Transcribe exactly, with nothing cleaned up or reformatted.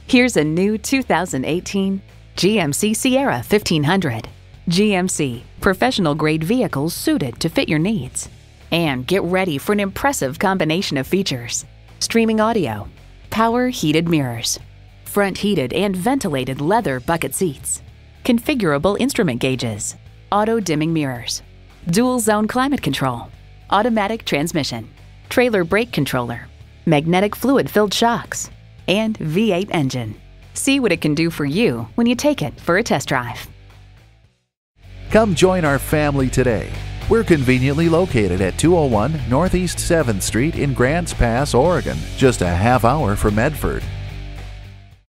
Here's a new two thousand eighteen G M C Sierra fifteen hundred. G M C, professional-grade vehicles suited to fit your needs. And get ready for an impressive combination of features: streaming audio, power heated mirrors, front heated and ventilated leather bucket seats, configurable instrument gauges, auto-dimming mirrors, dual-zone climate control, automatic transmission, trailer brake controller, magnetic fluid-filled shocks, and V eight engine. See what it can do for you when you take it for a test drive. Come join our family today. We're conveniently located at two oh one Northeast seventh Street in Grants Pass, Oregon, just a half hour from Medford.